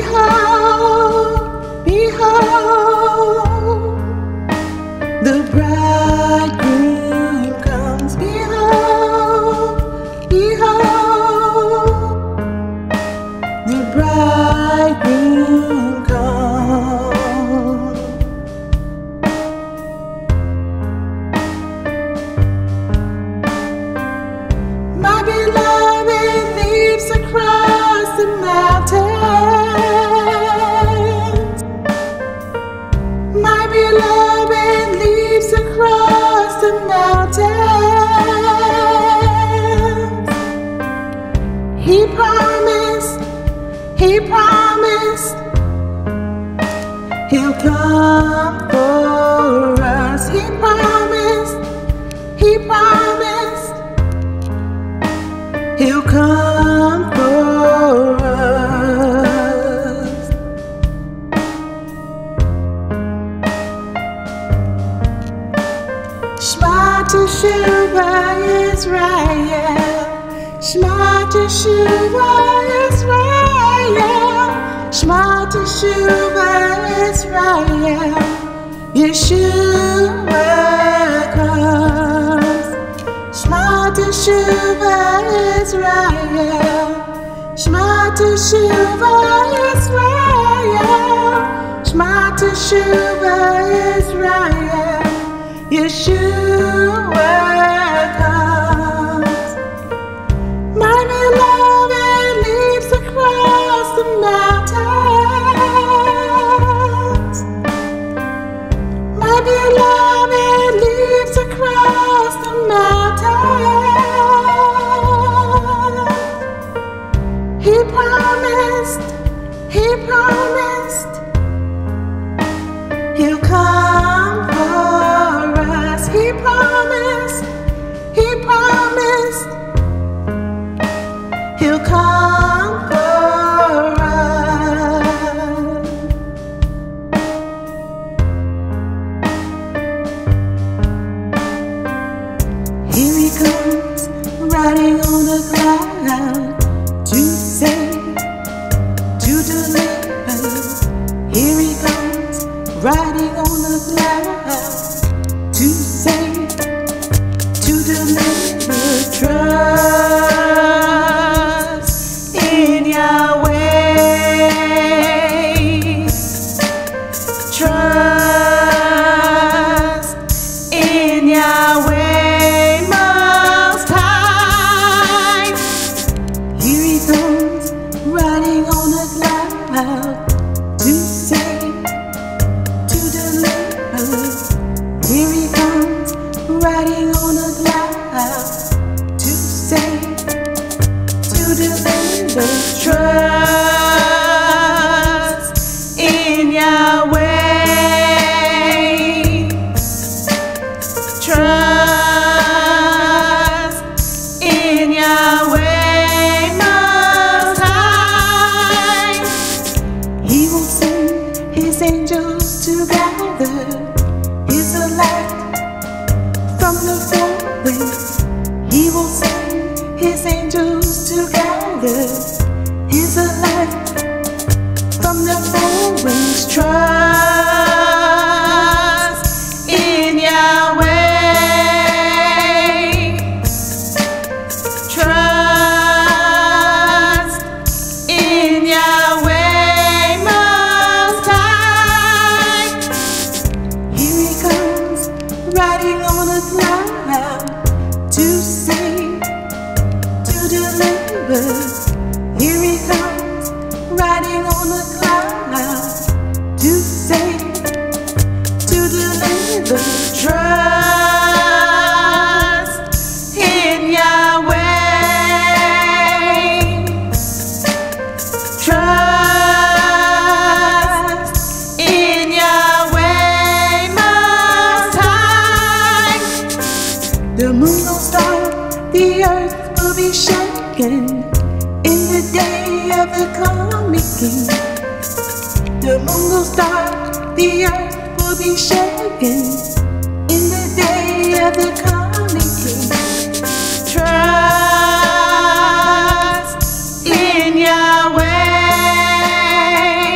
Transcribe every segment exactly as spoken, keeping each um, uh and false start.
Behold, behold, the bridegroom comes. Behold, behold, the bridegroom comes. My beloved leaps across the mountains. My beloved leaps across the mountains. He promised, he promised, he'll come for us. He promised, he promised, he'll come for us. Shema Teshuvah Israel, Shema Teshuvah Israel, Shema Teshuvah Israel, Yeshua comes. Shema Teshuvah Israel, Shema Teshuvah Israel, Shema Teshuvah Israel, Yeshua comes. My beloved leaps across the mountains. My beloved leaps across the mountains. He promised, he promised, he'll come for us. He promised, he promised, he'll come for us. Here he comes, riding on a cloud, to save, to deliver. Here he comes, riding on a cloud, to save, to deliver. Trust in Yahweh. Trust in Yahweh Most High. Here he comes, riding on a cloud, to save, to deliver. Here he comes, riding on a cloud, to save, to deliver. Trust in Yahweh. Trust in Yahweh Most High. He will send his angels to gather his elect from the four winds. He will send his angels to gather his elect from the four winds. Trust in Yahweh. Trust in Yahweh Most High. Here he comes, riding on a cloud, to save, to deliver. Here he comes, riding on a cloud, to save, to deliver. Trust in Yahweh. Trust in Yahweh Most High. The moon will start, the earth will be shaken in the day of the coming King. The moon will start, the earth will be shaken in the day of the coming King. Trust in Yahweh.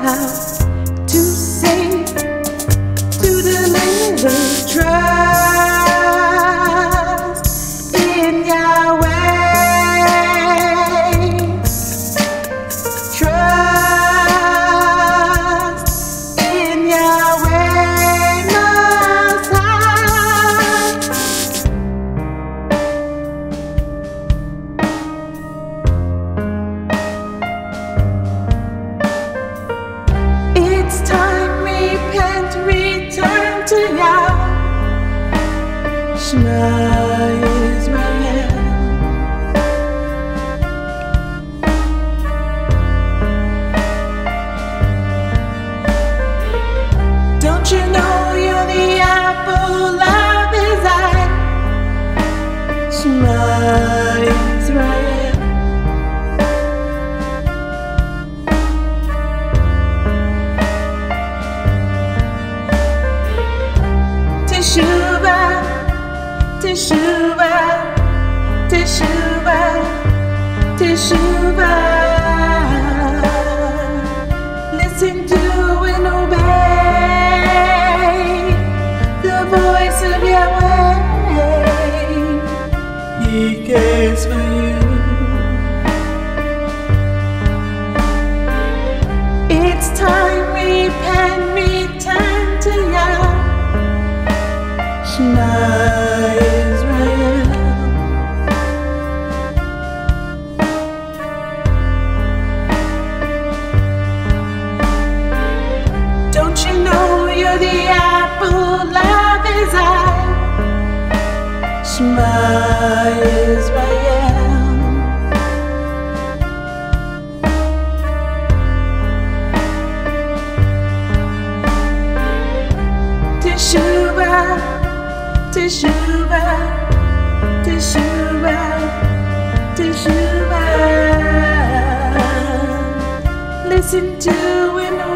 to say to the living, trust in Yahweh, trust in Yahweh Most High. It's time, repent, return to Yah, Shema Israel. Don't you know you're the apple of His eye, Shema Israel. Teshuvah, Teshuvah, Teshuvah, Teshuvah. Listen to and obey the voice of Yahweh. He cares for you. It's time, repent, return to Yah, Shema Israel. Don't you know you're the apple of His eye, Shema Israel. Teshuvah, Teshuvah, Teshuvah, Teshuvah. Listen to and